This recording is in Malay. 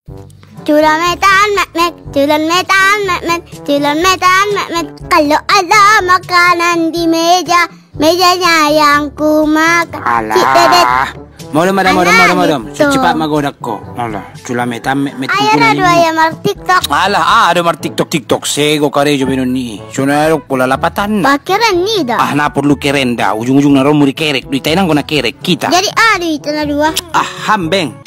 Culan metan Mehmet, culan metan Mehmet, culan metan Mehmet. Kalau ada makanan di meja, mejanya yang ku makan. Alah. Madam. Secepat magodak ko. Alah, culan metan Mehmet. Ayah ada ayam mar TikTok. Alah, ada mar TikTok. Sego karejo benon ni. Sunarok pula lapatan. Pakiran ni dah. Na perlu keren dah. Ujung-ujung na romuri kerek. Duit tainang ko na kerek kita. Jadi ada itu na dua. Hambeng.